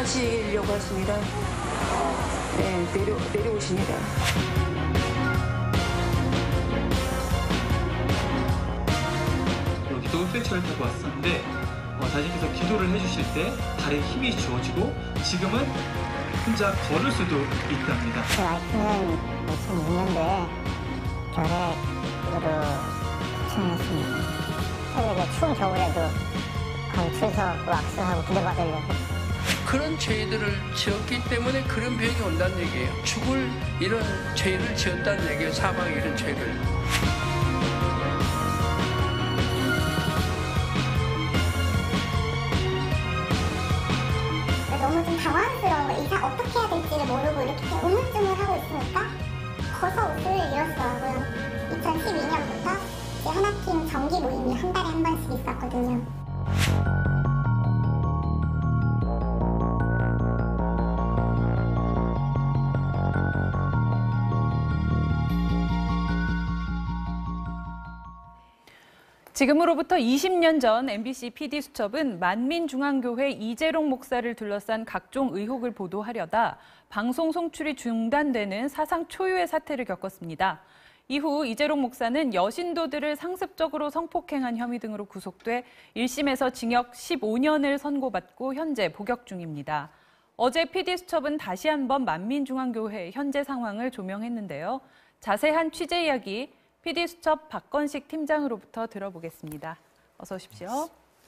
안전하시려고 하십니다. 네, 내려오십니다. 기도 휠체어를 타고 왔었는데 다님께서 기도를 해주실 때 다리에 힘이 주어지고 지금은 혼자 걸을 수도 있답니다. 제 와이프는 2006년도에 결핵으로 투천했습니다. 새벽에 추운 겨울에도 줄서 왁스하고 기도받으려고. 그런 죄들을 지었기 때문에 그런 병이 온다는 얘기예요. 죽을 이런 죄를 지었다는 얘기예요. 사망의 이런 죄를. 너무 좀 당황스러운 거, 이상 어떻게 해야 될지를 모르고 이렇게 우물쭈물 하고 있으니까 거서 옷을 잃었더라고요. 2012년부터 하나팀 정기 모임이 한 달에 한 번씩 있었거든요. 지금으로부터 20년 전 MBC PD수첩은 만민중앙교회 이재롱 목사를 둘러싼 각종 의혹을 보도하려다 방송 송출이 중단되는 사상 초유의 사태를 겪었습니다. 이후 이재롱 목사는 여신도들을 상습적으로 성폭행한 혐의 등으로 구속돼 1심에서 징역 15년을 선고받고 현재 복역 중입니다. 어제 PD수첩은 다시 한번 만민중앙교회 현재 상황을 조명했는데요. 자세한 취재 이야기 PD수첩 박건식 팀장으로부터 들어보겠습니다. 어서 오십시오.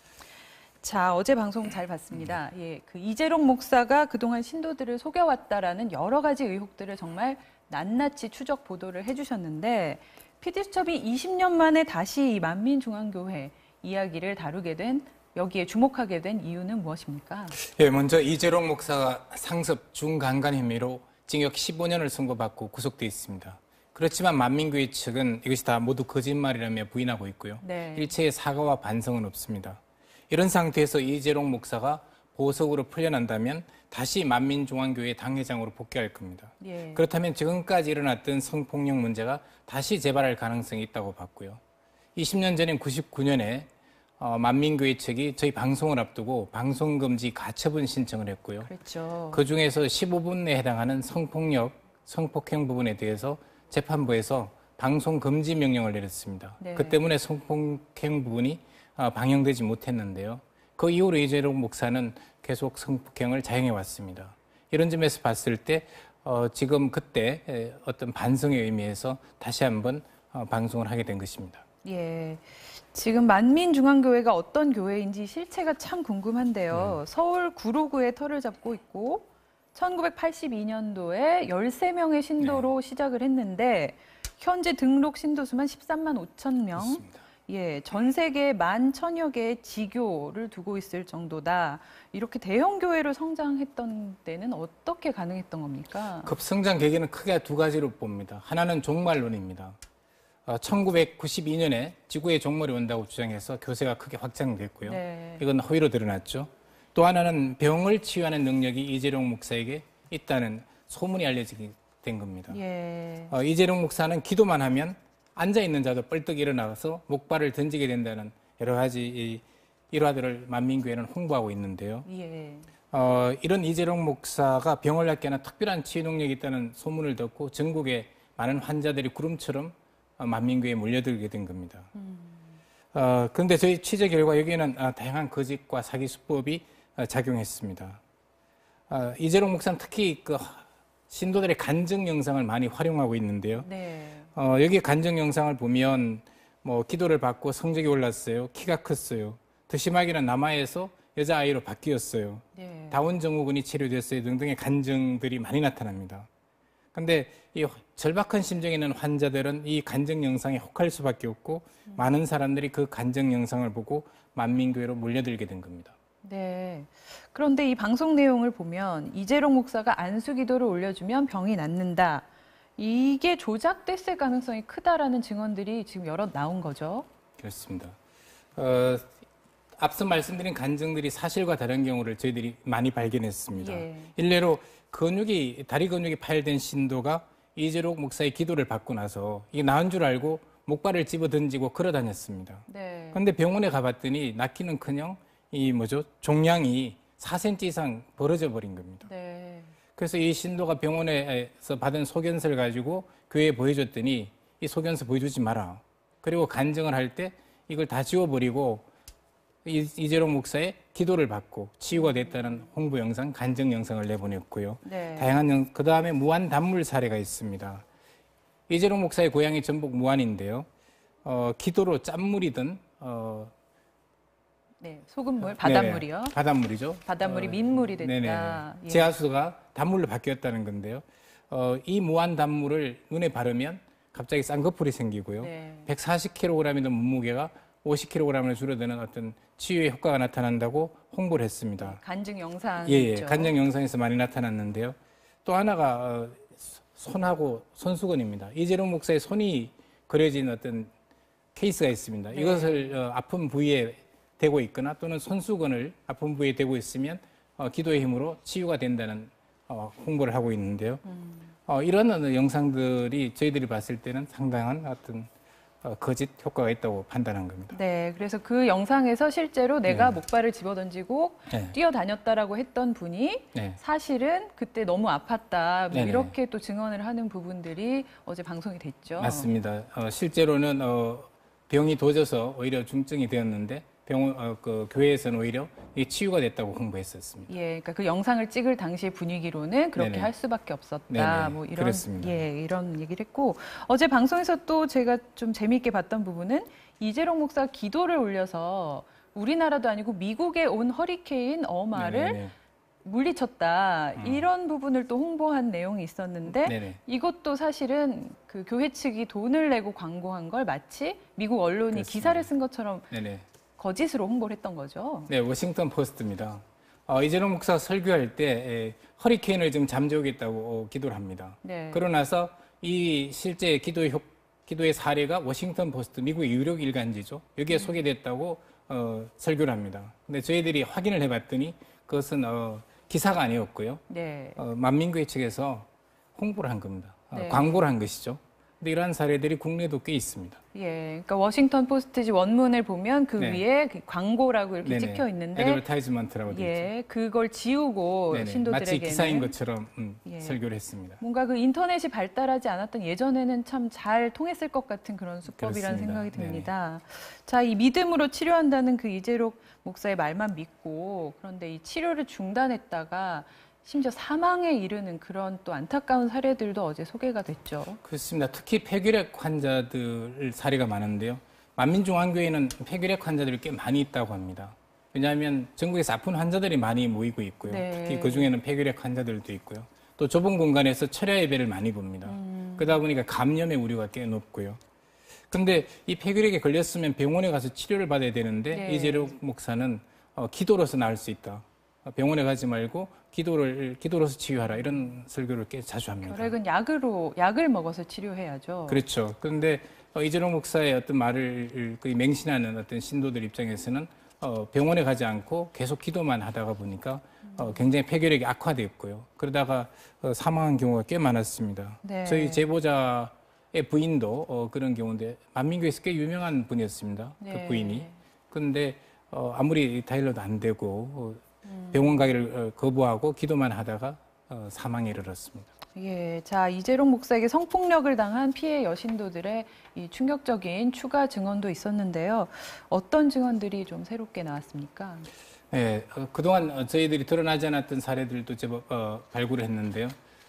자, 어제 방송 잘 봤습니다. 예, 그 이재롱 목사가 그동안 신도들을 속여왔다라는 여러 가지 의혹들을 정말 낱낱이 추적 보도를 해주셨는데 PD수첩이 20년 만에 다시 이 만민중앙교회 이야기를 다루게 된, 여기에 주목하게 된 이유는 무엇입니까? 예, 먼저 이재롱 목사가 상습 중강간 혐의로 징역 15년을 선고받고 구속돼 있습니다. 그렇지만 만민교회 측은 이것이 다 모두 거짓말이라며 부인하고 있고요. 네. 일체의 사과와 반성은 없습니다. 이런 상태에서 이재롱 목사가 보석으로 풀려난다면 다시 만민중앙교회 당회장으로 복귀할 겁니다. 예. 그렇다면 지금까지 일어났던 성폭력 문제가 다시 재발할 가능성이 있다고 봤고요. 20년 전인 99년에 만민교회 측이 저희 방송을 앞두고 방송금지 가처분 신청을 했고요. 그렇죠. 그중에서 15분에 해당하는 성폭행 부분에 대해서 재판부에서 방송 금지 명령을 내렸습니다. 네. 그 때문에 성폭행 부분이 방영되지 못했는데요. 그 이후로 이재롱 목사는 계속 성폭행을 자행해 왔습니다. 이런 점에서 봤을 때 지금 그때 어떤 반성의 의미에서 다시 한번 방송을 하게 된 것입니다. 예. 지금 만민중앙교회가 어떤 교회인지 실체가 참 궁금한데요. 서울 구로구에 터를 잡고 있고 1982년도에 13명의 신도로 시작을 했는데 현재 등록 신도 수만 13만 5천 명. 맞습니다. 예, 전 세계에 11,000여 개의 지교를 두고 있을 정도다. 이렇게 대형 교회로 성장했던 때는 어떻게 가능했던 겁니까? 급성장 계기는 크게 두 가지로 봅니다. 하나는 종말론입니다. 1992년에 지구에 종말이 온다고 주장해서 교세가 크게 확장됐고요. 네. 이건 허위로 드러났죠. 또 하나는 병을 치유하는 능력이 이재룡 목사에게 있다는 소문이 알려지게 된 겁니다. 예. 이재룡 목사는 기도만 하면 앉아있는 자도 뻘떡 일어나서 목발을 던지게 된다는 여러 가지 일화들을 만민교회는 홍보하고 있는데요. 예. 이런 이재룡 목사가 병을 낫게 하는 특별한 치유 능력이 있다는 소문을 듣고 전국의 많은 환자들이 구름처럼 만민교회에 몰려들게 된 겁니다. 그런데 저희 취재 결과 여기에는 다양한 거짓과 사기 수법이 작용했습니다. 이재룡 목사는 특히 그 신도들의 간증 영상을 많이 활용하고 있는데요. 네. 여기 간증 영상을 보면 뭐 기도를 받고 성적이 올랐어요. 키가 컸어요. 더 심하게는 남아에서 여자아이로 바뀌었어요. 네. 다운 증후군이 치료됐어요. 등등의 간증들이 많이 나타납니다. 그런데 이 절박한 심정에 있는 환자들은 이 간증 영상에 혹할 수밖에 없고 많은 사람들이 그 간증 영상을 보고 만민교회로 몰려들게 된 겁니다. 네. 그런데 이 방송 내용을 보면 이재롱 목사가 안수기도를 올려주면 병이 낫는다. 이게 조작됐을 가능성이 크다라는 증언들이 지금 여러 나온 거죠. 그렇습니다. 앞서 말씀드린 간증들이 사실과 다른 경우를 저희들이 많이 발견했습니다. 예. 일례로 다리 근육이 파열된 신도가 이재록 목사의 기도를 받고 나서 이게 나은 줄 알고 목발을 집어 던지고 걸어 다녔습니다. 네. 그런데 병원에 가봤더니 낫기는커녕 종양이 4cm 이상 벌어져 버린 겁니다. 네. 그래서 이 신도가 병원에서 받은 소견서를 가지고 교회에 보여줬더니 이 소견서 보여주지 마라. 그리고 간증을 할 때 이걸 다 지워버리고 이재록 목사의 기도를 받고 치유가 됐다는 홍보 영상, 간증 영상을 내보냈고요. 네. 다양한 그 다음에 무안 단물 사례가 있습니다. 이재록 목사의 고향이 전북 무안인데요. 기도로 짠물이든 네, 소금물, 바닷물이요. 네네, 바닷물이죠. 바닷물이 민물이 됐다. 네네. 예. 지하수가 단물로 바뀌었다는 건데요. 이 무한 단물을 눈에 바르면 갑자기 쌍꺼풀이 생기고요. 네. 140kg이던 몸무게가 50kg으로 줄어드는 어떤 치유의 효과가 나타난다고 홍보를 했습니다. 간증 영상 예, 있죠. 간증 영상에서 많이 나타났는데요. 또 하나가 손하고 손수건입니다. 이재록 목사의 손이 그려진 어떤 케이스가 있습니다. 네. 이것을 아픈 부위에 대고 있거나 또는 손수건을 아픈 부위에 대고 있으면 기도의 힘으로 치유가 된다는 홍보를 하고 있는데요. 이런 영상들이 저희들이 봤을 때는 상당한 어떤 거짓 효과가 있다고 판단한 겁니다. 네, 그래서 그 영상에서 실제로 내가 네. 목발을 집어던지고 네. 뛰어다녔다라고 했던 분이 네. 사실은 그때 너무 아팠다. 뭐 네네. 이렇게 또 증언을 하는 부분들이 어제 방송이 됐죠. 맞습니다. 실제로는 병이 도져서 오히려 중증이 되었는데 그 교회에서는 오히려 이 치유가 됐다고 홍보했었습니다. 예, 그러니까 그 영상을 찍을 당시 분위기로는 그렇게 네네. 할 수밖에 없었다. 네네, 뭐 이런 그렇습니다. 이런 얘기를 했고 어제 방송에서 또 제가 좀 재미있게 봤던 부분은 이재록 목사 기도를 올려서 우리나라도 아니고 미국에 온 허리케인 어마를 네네. 물리쳤다. 이런 부분을 또 홍보한 내용이 있었는데 네네. 이것도 사실은 그 교회 측이 돈을 내고 광고한 걸 마치 미국 언론이 그렇습니다. 기사를 쓴 것처럼 네네. 거짓으로 홍보를 했던 거죠. 네, 워싱턴 포스트입니다. 이재록 목사가 설교할 때 허리케인을 좀 잠재우겠다고 기도를 합니다. 네. 그러고 나서 이 실제 기도의 사례가 워싱턴 포스트, 미국의 유력 일간지죠. 여기에 소개됐다고 설교를 합니다. 근데 저희들이 확인을 해봤더니 그것은 기사가 아니었고요. 네. 만민교회 측에서 홍보를 한 겁니다. 네. 광고를 한 것이죠. 근데 이러한 사례들이 국내에도 꽤 있습니다. 예, 그러니까 워싱턴 포스트지 원문을 보면 그 네. 위에 그 광고라고 이렇게 네네. 찍혀 있는데, 애드버타이즈먼트라고 되어 있죠. 예, 그걸 지우고 네네. 마치 신도들에게는 기사인 것처럼 예. 설교를 했습니다. 뭔가 그 인터넷이 발달하지 않았던 예전에는 참 잘 통했을 것 같은 그런 수법이라는 그렇습니다. 생각이 듭니다. 자, 이 믿음으로 치료한다는 그 이재록 목사의 말만 믿고 그런데 이 치료를 중단했다가 심지어 사망에 이르는 그런 또 안타까운 사례들도 어제 소개가 됐죠. 그렇습니다. 특히 폐결핵 환자들 사례가 많은데요. 만민중앙교회는 폐결핵 환자들이 꽤 많이 있다고 합니다. 왜냐하면 전국에서 아픈 환자들이 많이 모이고 있고요. 네. 특히 그중에는 폐결핵 환자들도 있고요. 또 좁은 공간에서 철야 예배를 많이 봅니다. 그러다 보니까 감염의 우려가 꽤 높고요. 그런데 이 폐결핵에 걸렸으면 병원에 가서 치료를 받아야 되는데 네. 이재록 목사는 기도로서 나을 수 있다. 병원에 가지 말고 기도로서 치유하라 이런 설교를 꽤 자주 합니다. 결핵은 약을 먹어서 치료해야죠. 그렇죠. 그런데 이재록 목사의 어떤 말을 거의 맹신하는 어떤 신도들 입장에서는 병원에 가지 않고 계속 기도만 하다가 보니까 굉장히 폐결핵이 악화되었고요. 그러다가 사망한 경우가 꽤 많았습니다. 네. 저희 제보자의 부인도 그런 경우인데 만민교에서 꽤 유명한 분이었습니다. 네. 그 부인이. 그런데 아무리 다일러도 안 되고 병원 가기를 거부하고 기도만 하다가 사망에 이르렀습니다. 예, 자 이재록 목사에게 성폭력을 당한 피해 여신도들의 이 충격적인 추가 증언도 있었는데요. 어떤 증언들이 좀 새롭게 나왔습니까? 네, 그동안 저희들이 드러나지 않았던 사례들도 제법 발굴을 했는데요.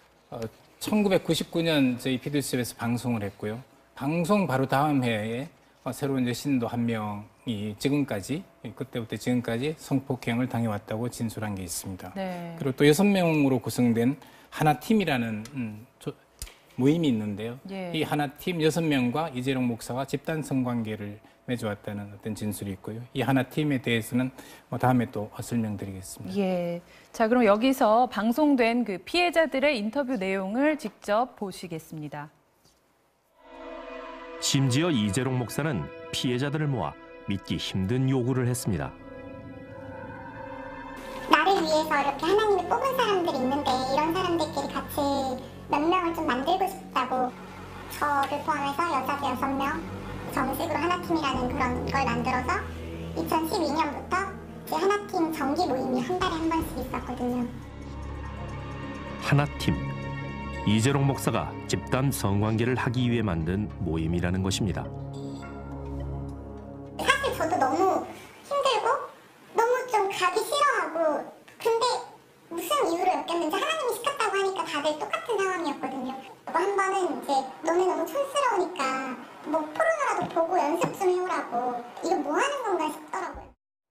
1999년 저희 피디수첩에서 방송을 했고요. 방송 바로 다음 해에 새로운 여신도 한 명이 지금까지 그때부터 지금까지 성폭행을 당해왔다고 진술한 게 있습니다. 네. 그리고 또 6명으로 구성된 하나팀이라는 모임이 있는데요. 예. 이 하나팀 6명과 이재록 목사가 집단 성관계를 맺어왔다는 어떤 진술이 있고요. 이 하나팀에 대해서는 다음에 또 설명드리겠습니다. 예. 자, 그럼 여기서 방송된 그 피해자들의 인터뷰 내용을 직접 보시겠습니다. 심지어 이재록 목사는 피해자들을 모아 믿기 힘든 요구를 했습니다. 나를 위해서 이렇게 하나님이 뽑은 사람들이 있는데 이런 사람들끼리 같이 몇 명을 좀 만들고 싶다고 저를 포함해서 여자들 6명 정식으로 하나팀이라는 그런 걸 만들어서 2012년부터 제 하나팀 정기 모임이 한 달에 한 번씩 있었거든요. 하나팀. 이재롱 목사가 집단 성관계를 하기 위해 만든 모임이라는 것입니다. 사실 저도 너무 힘들고 너무 좀 가기 싫어하고, 근데 무슨 이유로 엮였는지 하나님이 시켰다고 하니까 다들 똑같은 상황이었거든요. 한 번은 이제 너네 너무 촌스러우니까 뭐 포르노라도 보고 연습 좀 해오라고, 이거 뭐 하는 건가 싶더라고요.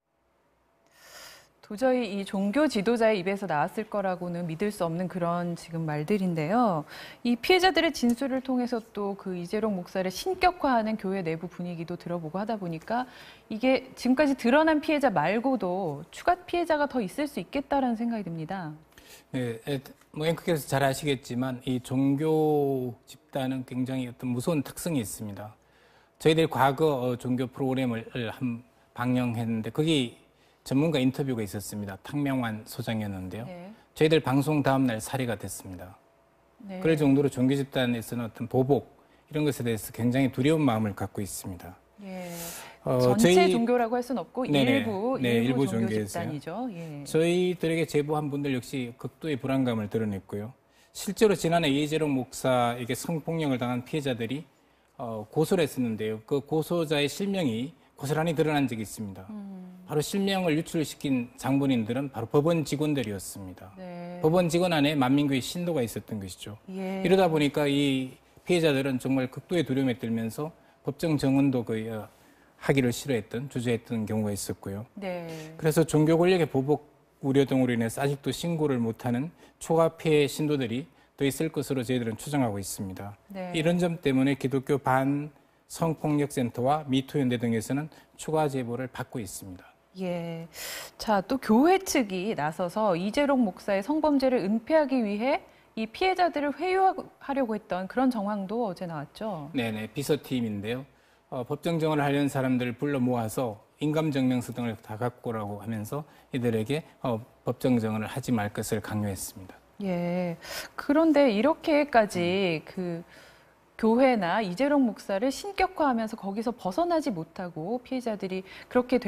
도저히 이 종교 지도자의 입에서 나왔을 거라고는 믿을 수 없는 그런 지금 말들인데요. 이 피해자들의 진술을 통해서 또 그 이재롱 목사를 신격화하는 교회 내부 분위기도 들어보고 하다 보니까 이게 지금까지 드러난 피해자 말고도 추가 피해자가 더 있을 수 있겠다라는 생각이 듭니다. 네, 뭐 앵커께서 잘 아시겠지만 이 종교 집단은 굉장히 어떤 무서운 특성이 있습니다. 저희들이 과거 종교 프로그램을 방영했는데 거기 전문가 인터뷰가 있었습니다. 탁명환 소장이었는데요. 네. 저희들 방송 다음 날 살해가 됐습니다. 네. 그럴 정도로 종교 집단에서는 어떤 보복 이런 것에 대해서 굉장히 두려운 마음을 갖고 있습니다. 예. 전체 저희 종교라고 할 수는 없고 네네. 일부 종교 종교에서요. 집단이죠. 예. 저희들에게 제보한 분들 역시 극도의 불안감을 드러냈고요. 실제로 지난해 이재롱 목사에게 성폭력을 당한 피해자들이 고소를 했었는데요. 그 고소자의 실명이 고스란히 드러난 적이 있습니다. 바로 실명을 유출시킨 장본인들은 바로 법원 직원들이었습니다. 네. 법원 직원 안에 만민교회 신도가 있었던 것이죠. 예. 이러다 보니까 이 피해자들은 정말 극도의 두려움에 떨면서 법정 정언도 거의 하기를 싫어했던, 주저했던 경우가 있었고요. 네. 그래서 종교 권력의 보복 우려 등으로 인해서 아직도 신고를 못하는 초과 피해 신도들이 더 있을 것으로 저희들은 추정하고 있습니다. 네. 이런 점 때문에 기독교 반 성폭력센터와 미투연대 등에서는 추가 제보를 받고 있습니다. 예. 자, 또 교회 측이 나서서 이재롱 목사의 성범죄를 은폐하기 위해 이 피해자들을 회유하려고 했던 그런 정황도 어제 나왔죠. 네네, 비서팀인데요. 법정 정언을 하려는 사람들을 불러 모아서 인감증명서 등을 다 갖고 오라고 하면서 이들에게 법정 정언을 하지 말 것을 강요했습니다. 예. 그런데 이렇게까지 그 교회나 이재롱 목사를 신격화하면서 거기서 벗어나지 못하고 피해자들이 그렇게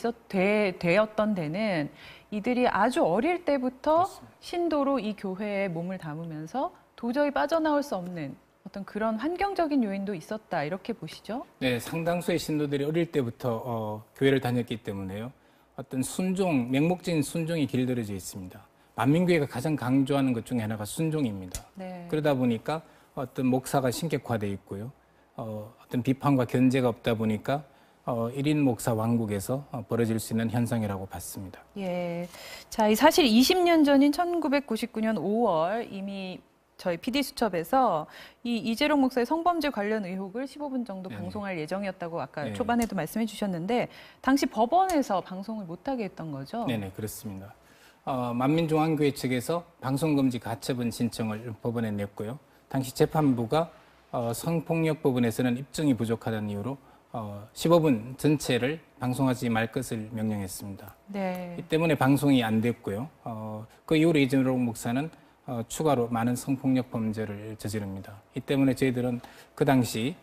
되었던 데는 이들이 아주 어릴 때부터 그렇습니다. 신도로 이 교회에 몸을 담으면서 도저히 빠져나올 수 없는 어떤 그런 환경적인 요인도 있었다, 이렇게 보시죠? 네, 상당수의 신도들이 어릴 때부터 교회를 다녔기 때문에요. 어떤 순종, 맹목적인 순종이 길들여져 있습니다. 만민교회가 가장 강조하는 것 중에 하나가 순종입니다. 네. 그러다 보니까 어떤 목사가 신격화되어 있고요. 어떤 비판과 견제가 없다 보니까 1인 목사 왕국에서 벌어질 수 있는 현상이라고 봤습니다. 예. 자, 사실 20년 전인 1999년 5월 이미 저희 PD수첩에서 이 이재롱 목사의 성범죄 관련 의혹을 15분 정도 네네. 방송할 예정이었다고 아까 네. 초반에도 말씀해 주셨는데 당시 법원에서 방송을 못하게 했던 거죠? 네네, 그렇습니다. 만민중앙교회 측에서 방송금지 가처분 신청을 법원에 냈고요. 당시 재판부가 성폭력 부분에서는 입증이 부족하다는 이유로 15분 전체를 방송하지 말 것을 명령했습니다. 네. 이 때문에 방송이 안 됐고요. 그 이후로 이재롱 목사는 추가로 많은 성폭력 범죄를 저지릅니다. 이 때문에 저희들은 그 당시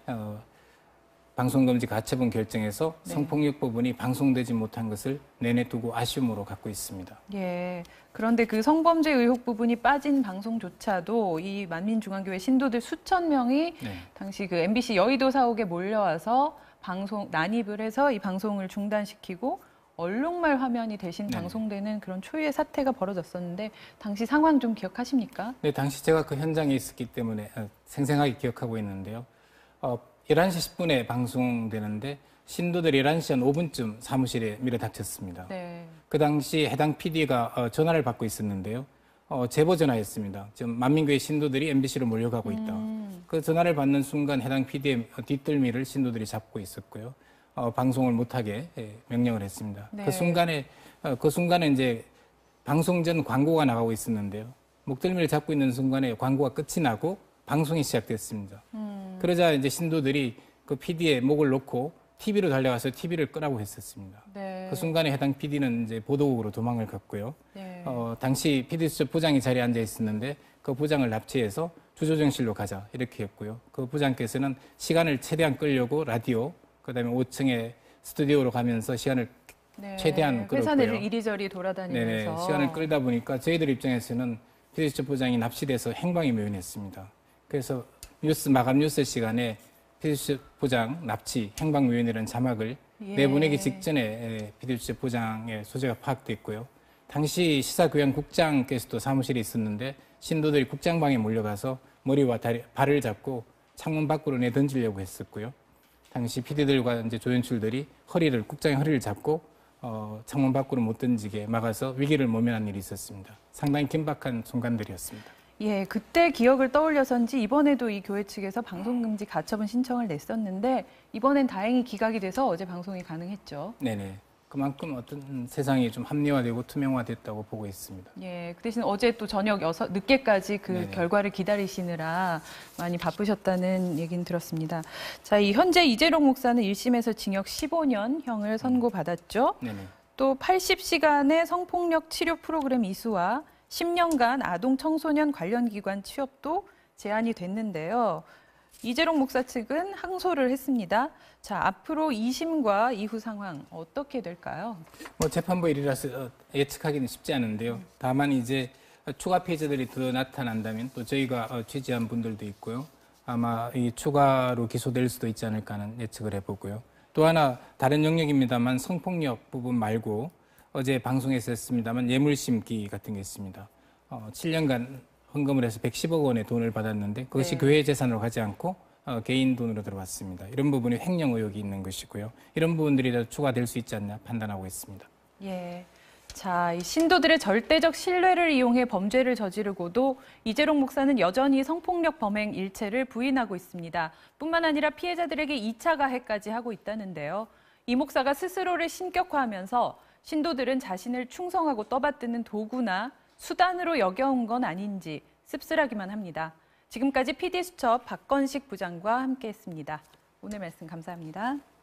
방송금지 가처분 결정에서 네. 성폭력 부분이 방송되지 못한 것을 내내 두고 아쉬움으로 갖고 있습니다. 예. 그런데 그 성범죄 의혹 부분이 빠진 방송조차도 이 만민중앙교회 신도들 수천 명이 네. 당시 그 MBC 여의도 사옥에 몰려와서 난입을 해서 이 방송을 중단시키고 얼룩말 화면이 대신 네. 방송되는 그런 초유의 사태가 벌어졌었는데 당시 상황 좀 기억하십니까? 네, 당시 제가 그 현장에 있었기 때문에 생생하게 기억하고 있는데요. 11시 10분에 방송되는데 신도들이 11시 한 5분쯤 사무실에 밀어닥쳤습니다. 네. 그 당시 해당 PD가 전화를 받고 있었는데요. 제보 전화였습니다. 지금 만민교회 신도들이 MBC로 몰려가고 있다. 그 전화를 받는 순간 해당 PD의 뒷덜미를 신도들이 잡고 있었고요. 방송을 못하게 명령을 했습니다. 네. 그 순간에 이제 방송 전 광고가 나가고 있었는데요. 목덜미를 잡고 있는 순간에 광고가 끝이 나고 방송이 시작됐습니다. 그러자 이제 신도들이 그 PD의 목을 놓고 TV로 달려가서 TV를 끄라고 했었습니다. 네. 그 순간에 해당 PD는 이제 보도국으로 도망을 갔고요. 네. 당시 PD수첩 부장이 자리에 앉아 있었는데 그 부장을 납치해서 주조정실로 가자 이렇게 했고요. 그 부장께서는 시간을 최대한 끌려고 라디오, 그다음에 5층의 스튜디오로 가면서 시간을 네, 최대한 끌었고요. 회사 내를 이리저리 돌아다니면서 네네, 시간을 끌다 보니까 저희들 입장에서는 피디수첩부장이 납치돼서 행방이 묘연했습니다. 그래서 마감 뉴스 시간에 피디수첩부장 납치 행방묘연이라는 자막을 내보내기 직전에 피디수첩부장의 소재가 파악됐고요. 당시 시사교양국장께서도 사무실에 있었는데 신도들이 국장방에 몰려가서 머리와 발을 잡고 창문 밖으로 내던지려고 했었고요. 당시 PD들과 이제 조연출들이 국장의 허리를 잡고 창문 밖으로 못 던지게 막아서 위기를 모면한 일이 있었습니다. 상당히 긴박한 순간들이었습니다. 예, 그때 기억을 떠올려서인지 이번에도 이 교회 측에서 방송금지 가처분 신청을 냈었는데 이번엔 다행히 기각이 돼서 어제 방송이 가능했죠. 네네. 그만큼 어떤 세상이 좀 합리화되고 투명화됐다고 보고 있습니다. 예, 그 대신 어제 또 저녁 늦게까지 그 네네. 결과를 기다리시느라 많이 바쁘셨다는 얘기는 들었습니다. 자, 현재 이재록 목사는 1심에서 징역 15년형을 선고받았죠. 네네. 또 80시간의 성폭력 치료 프로그램 이수와 10년간 아동 청소년 관련 기관 취업도 제한이 됐는데요. 이재록 목사 측은 항소를 했습니다. 자, 앞으로 2심과 이후 상황 어떻게 될까요? 재판부 일이라서 예측하기는 쉽지 않은데요. 다만 이제 추가 피해자들이 더 나타난다면 또 저희가 취재한 분들도 있고요. 아마 이 추가로 기소될 수도 있지 않을까 하는 예측을 해보고요. 또 하나 다른 영역입니다만 성폭력 부분 말고 어제 방송에서 했습니다만 예물심기 같은 게 있습니다. 7년간 헌금을 해서 110억 원의 돈을 받았는데 그것이 교회 재산으로 가지 않고 개인 돈으로 들어왔습니다. 이런 부분이 횡령 의혹이 있는 것이고요. 이런 부분들이 더 추가될 수 있지 않나 판단하고 있습니다. 예. 자, 이 신도들의 절대적 신뢰를 이용해 범죄를 저지르고도 이재록 목사는 여전히 성폭력 범행 일체를 부인하고 있습니다. 뿐만 아니라 피해자들에게 2차 가해까지 하고 있다는데요. 이 목사가 스스로를 신격화하면서 신도들은 자신을 충성하고 떠받드는 도구나 수단으로 여겨온 건 아닌지 씁쓸하기만 합니다. 지금까지 PD수첩 박건식 부장과 함께했습니다. 오늘 말씀 감사합니다.